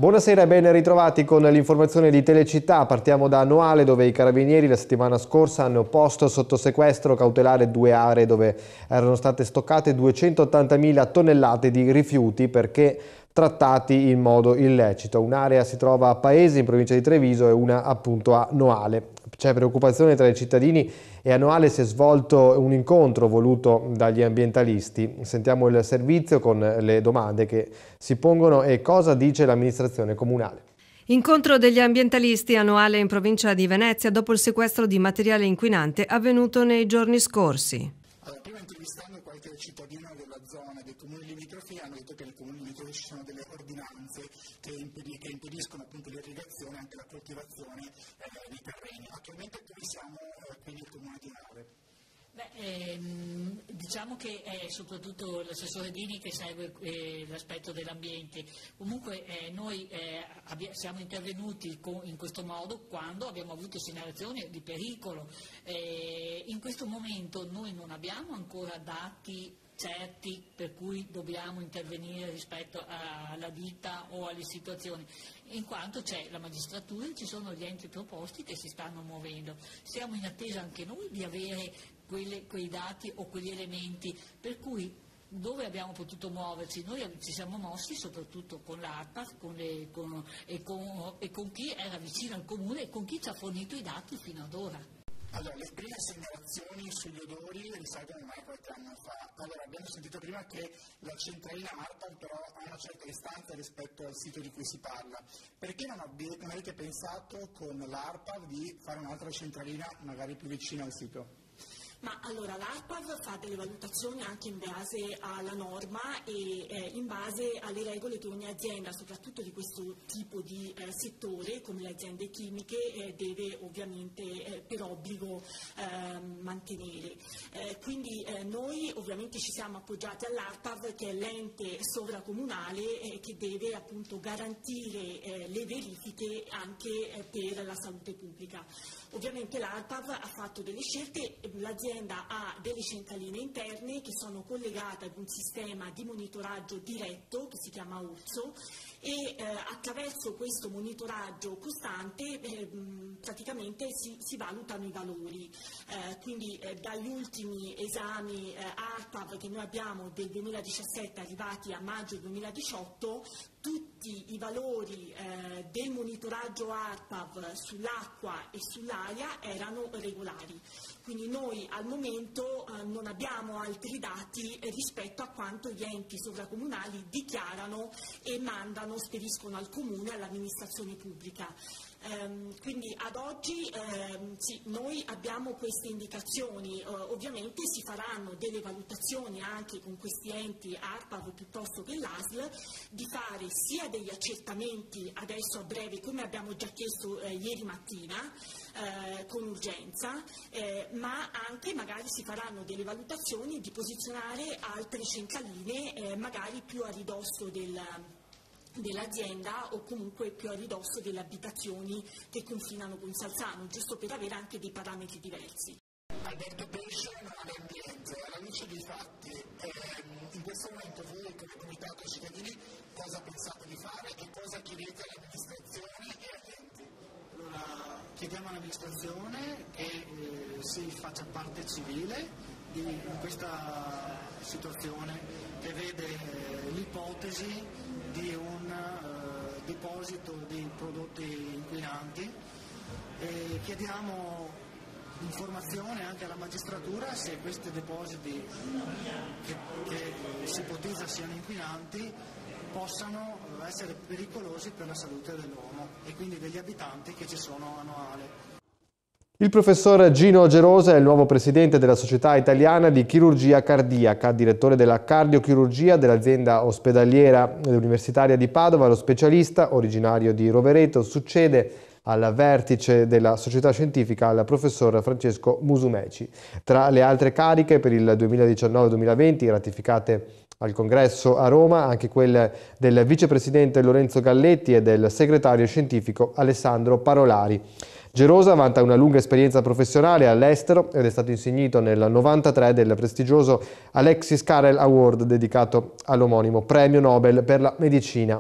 Buonasera e ben ritrovati con l'informazione di Telecittà. Partiamo da Noale, dove i carabinieri la settimana scorsa hanno posto sotto sequestro cautelare 2 aree dove erano state stoccate 280.000 tonnellate di rifiuti perché trattati in modo illecito. Un'area si trova a Paesi, in provincia di Treviso, e una appunto a Noale. C'è preoccupazione tra i cittadini e a Noale si è svolto un incontro voluto dagli ambientalisti. Sentiamo il servizio con le domande che si pongono e cosa dice l'amministrazione comunale. Incontro degli ambientalisti a Noale in provincia di Venezia dopo il sequestro di materiale inquinante avvenuto nei giorni scorsi. Prima intervistando qualche cittadino della zona dei comuni limitrofi hanno detto che nei comuni limitrofi ci sono delle ordinanze che impediscono appunto l'irrigazione e anche la coltivazione dei terreni. Attualmente qui siamo qui nel comune di Noale. Diciamo che è soprattutto l'assessore Dini che segue l'aspetto dell'ambiente. Comunque noi siamo intervenuti in questo modo quando abbiamo avuto segnalazioni di pericolo. In questo momento noi non abbiamo ancora dati certi per cui dobbiamo intervenire rispetto alla ditta o alle situazioni, in quanto c'è la magistratura e ci sono gli enti proposti che si stanno muovendo. Siamo in attesa anche noi di avere quei dati o quegli elementi, per cui dove abbiamo potuto muoverci? Noi ci siamo mossi soprattutto con l'ARPA e con chi era vicino al comune e con chi ci ha fornito i dati fino ad ora. Allora, le prime segnalazioni sugli odori risalgono ormai qualche anno fa. Allora, abbiamo sentito prima che la centralina ARPA però ha una certa distanza rispetto al sito di cui si parla. Perché non avete pensato con l'ARPA di fare un'altra centralina magari più vicina al sito? Ma allora l'ARPAV fa delle valutazioni anche in base alla norma e in base alle regole che ogni azienda, soprattutto di questo tipo di settore, come le aziende chimiche, deve ovviamente per obbligo mantenere. Quindi noi ovviamente ci siamo appoggiati all'ARPAV, che è l'ente sovracomunale che deve appunto garantire le verifiche anche per la salute pubblica. Ovviamente l'ARPAV ha fatto delle scelte, l'azienda ha delle centraline interne che sono collegate ad un sistema di monitoraggio diretto che si chiama Urso e attraverso questo monitoraggio costante praticamente si valutano i valori. Quindi dagli ultimi esami ARPAV che noi abbiamo del 2017 arrivati a maggio 2018, tutti i valori del monitoraggio ARPAV sull'acqua e sull'aria erano regolari. Quindi noi al momento non abbiamo altri dati rispetto a quanto gli enti sovracomunali dichiarano e spediscono al comune e all'amministrazione pubblica. Quindi ad oggi sì, noi abbiamo queste indicazioni, ovviamente si faranno delle valutazioni anche con questi enti ARPAV piuttosto che l'ASL, di fare sia degli accertamenti adesso a breve come abbiamo già chiesto ieri mattina con urgenza, ma anche magari si faranno delle valutazioni di posizionare altre centraline magari più a ridosso dell'azienda o comunque più a ridosso delle abitazioni che confinano con Salzano, giusto per avere anche dei parametri diversi. Alberto Pesce, ambiente, alla luce dei fatti, in questo momento voi come comitato cittadini cosa pensate di fare e cosa chiedete all'amministrazione e agli enti? Allora, chiediamo all'amministrazione che si faccia parte civile in questa situazione che vede l'ipotesi di un deposito di prodotti inquinanti e chiediamo informazione anche alla magistratura se questi depositi che si ipotizza siano inquinanti possano essere pericolosi per la salute dell'uomo e quindi degli abitanti che ci sono a Noale. Il professor Gino Gerosa è il nuovo presidente della Società Italiana di Chirurgia Cardiaca, direttore della cardiochirurgia dell'azienda ospedaliera universitaria di Padova. Lo specialista, originario di Rovereto, succede al vertice della società scientifica al professor Francesco Musumeci. Tra le altre cariche per il 2019-2020 ratificate al congresso a Roma, anche quelle del vicepresidente Lorenzo Galletti e del segretario scientifico Alessandro Parolari. Gerosa vanta una lunga esperienza professionale all'estero ed è stato insignito nel 1993 del prestigioso Alexis Carrel Award dedicato all'omonimo premio Nobel per la medicina.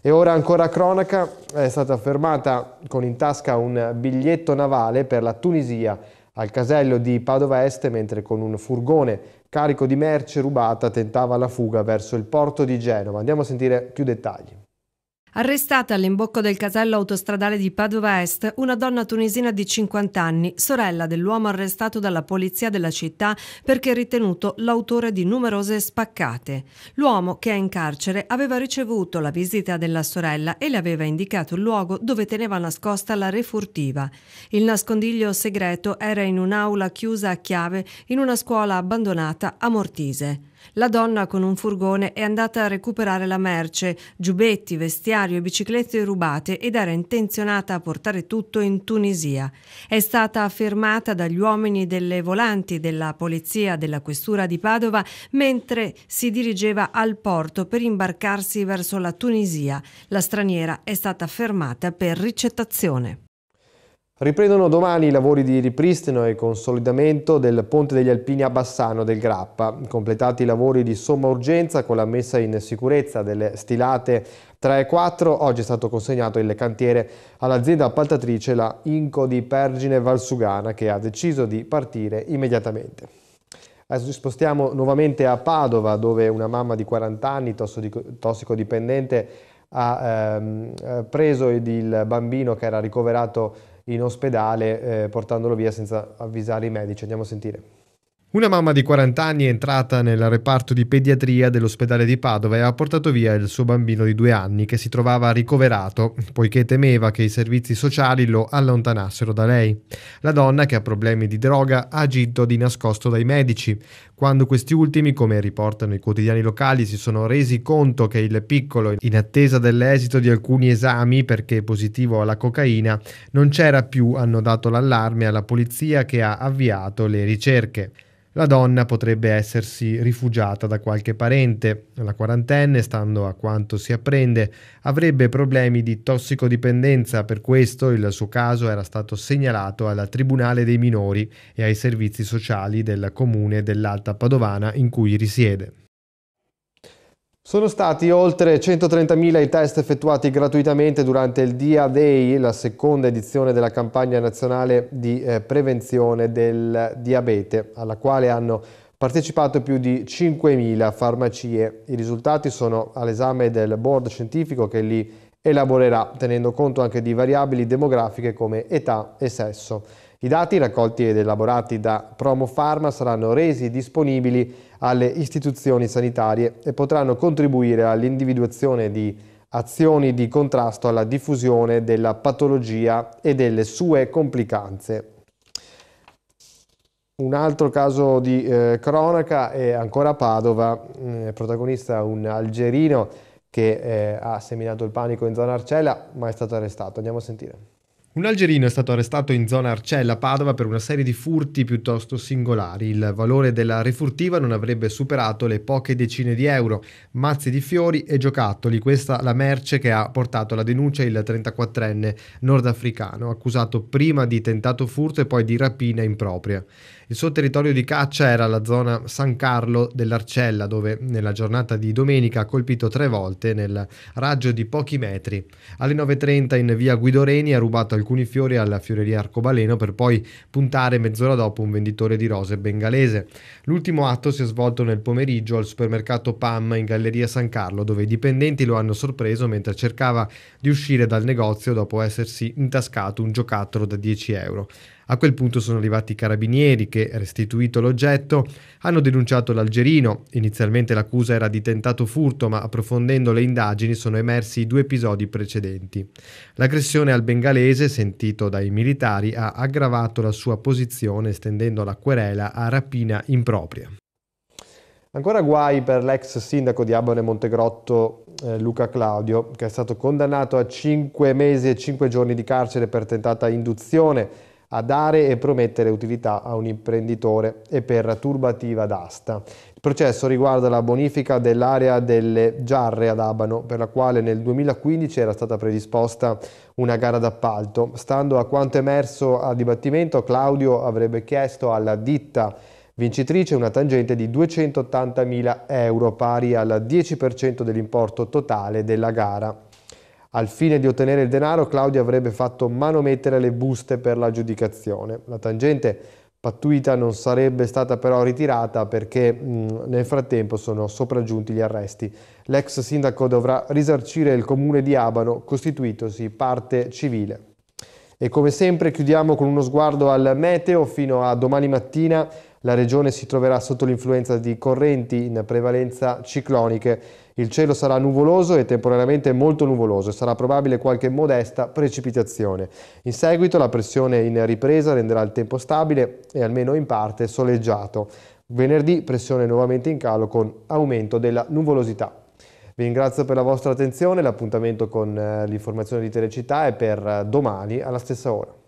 E ora ancora cronaca, è stata fermata con in tasca un biglietto navale per la Tunisia al casello di Padova Est, mentre con un furgone carico di merce rubata tentava la fuga verso il porto di Genova. Andiamo a sentire più dettagli. Arrestata all'imbocco del casello autostradale di Padova Est una donna tunisina di 50 anni, sorella dell'uomo arrestato dalla polizia della città perché ritenuto l'autore di numerose spaccate. L'uomo, che è in carcere, aveva ricevuto la visita della sorella e le aveva indicato il luogo dove teneva nascosta la refurtiva. Il nascondiglio segreto era in un'aula chiusa a chiave in una scuola abbandonata a Mortise. La donna con un furgone è andata a recuperare la merce, giubbetti, vestiario e biciclette rubate ed era intenzionata a portare tutto in Tunisia. È stata fermata dagli uomini delle volanti della polizia della questura di Padova mentre si dirigeva al porto per imbarcarsi verso la Tunisia. La straniera è stata fermata per ricettazione. Riprendono domani i lavori di ripristino e consolidamento del Ponte degli Alpini a Bassano del Grappa, completati i lavori di somma urgenza con la messa in sicurezza delle stilate 3 e 4. Oggi è stato consegnato il cantiere all'azienda appaltatrice, la Inco di Pergine Valsugana, che ha deciso di partire immediatamente. Adesso ci spostiamo nuovamente a Padova, dove una mamma di 40 anni, tossicodipendente, ha preso il bambino che era ricoverato in ospedale portandolo via senza avvisare i medici. Andiamo a sentire. Una mamma di 40 anni è entrata nel reparto di pediatria dell'ospedale di Padova e ha portato via il suo bambino di 2 anni che si trovava ricoverato poiché temeva che i servizi sociali lo allontanassero da lei. La donna, che ha problemi di droga, ha agito di nascosto dai medici. Quando questi ultimi, come riportano i quotidiani locali, si sono resi conto che il piccolo, in attesa dell'esito di alcuni esami perché positivo alla cocaina, non c'era più, hanno dato l'allarme alla polizia che ha avviato le ricerche. La donna potrebbe essersi rifugiata da qualche parente. La quarantenne, stando a quanto si apprende, avrebbe problemi di tossicodipendenza. Per questo il suo caso era stato segnalato al Tribunale dei Minori e ai servizi sociali del comune dell'Alta Padovana in cui risiede. Sono stati oltre 130.000 i test effettuati gratuitamente durante il Dia Day, la seconda edizione della campagna nazionale di prevenzione del diabete, alla quale hanno partecipato più di 5.000 farmacie. I risultati sono all'esame del board scientifico che li elaborerà, tenendo conto anche di variabili demografiche come età e sesso. I dati raccolti ed elaborati da Promofarma saranno resi disponibili alle istituzioni sanitarie e potranno contribuire all'individuazione di azioni di contrasto alla diffusione della patologia e delle sue complicanze. Un altro caso di cronaca è ancora a Padova, protagonista un algerino che ha seminato il panico in zona Arcella ma è stato arrestato. Andiamo a sentire. Un algerino è stato arrestato in zona Arcella, Padova, per una serie di furti piuttosto singolari. Il valore della refurtiva non avrebbe superato le poche decine di euro, mazzi di fiori e giocattoli. Questa la merce che ha portato alla denuncia il 34enne nordafricano, accusato prima di tentato furto e poi di rapina impropria. Il suo territorio di caccia era la zona San Carlo dell'Arcella, dove nella giornata di domenica ha colpito 3 volte nel raggio di pochi metri. Alle 9:30 in via Guido Reni ha rubato alcuni fiori alla fioreria Arcobaleno per poi puntare mezz'ora dopo un venditore di rose bengalese. L'ultimo atto si è svolto nel pomeriggio al supermercato PAM in Galleria San Carlo, dove i dipendenti lo hanno sorpreso mentre cercava di uscire dal negozio dopo essersi intascato un giocattolo da 10 euro. A quel punto sono arrivati i carabinieri che, restituito l'oggetto, hanno denunciato l'algerino. Inizialmente l'accusa era di tentato furto, ma approfondendo le indagini sono emersi i 2 episodi precedenti. L'aggressione al bengalese, sentito dai militari, ha aggravato la sua posizione estendendo la querela a rapina impropria. Ancora guai per l'ex sindaco di Abano e Montegrotto Luca Claudio, che è stato condannato a 5 mesi e 5 giorni di carcere per tentata induzione a dare e promettere utilità a un imprenditore e per turbativa d'asta. Il processo riguarda la bonifica dell'area delle Giarre ad Abano, per la quale nel 2015 era stata predisposta una gara d'appalto. Stando a quanto emerso a dibattimento, Claudio avrebbe chiesto alla ditta vincitrice una tangente di 280.000 euro, pari al 10% dell'importo totale della gara. Al fine di ottenere il denaro, Claudio avrebbe fatto manomettere le buste per l'aggiudicazione. La tangente pattuita non sarebbe stata però ritirata perché nel frattempo sono sopraggiunti gli arresti. L'ex sindaco dovrà risarcire il comune di Abano, costituitosi parte civile. E come sempre chiudiamo con uno sguardo al meteo. Fino a domani mattina la regione si troverà sotto l'influenza di correnti in prevalenza cicloniche. Il cielo sarà nuvoloso e temporaneamente molto nuvoloso e sarà probabile qualche modesta precipitazione. In seguito la pressione in ripresa renderà il tempo stabile e almeno in parte soleggiato. Venerdì pressione nuovamente in calo con aumento della nuvolosità. Vi ringrazio per la vostra attenzione, l'appuntamento con l'informazione di Telecittà è per domani alla stessa ora.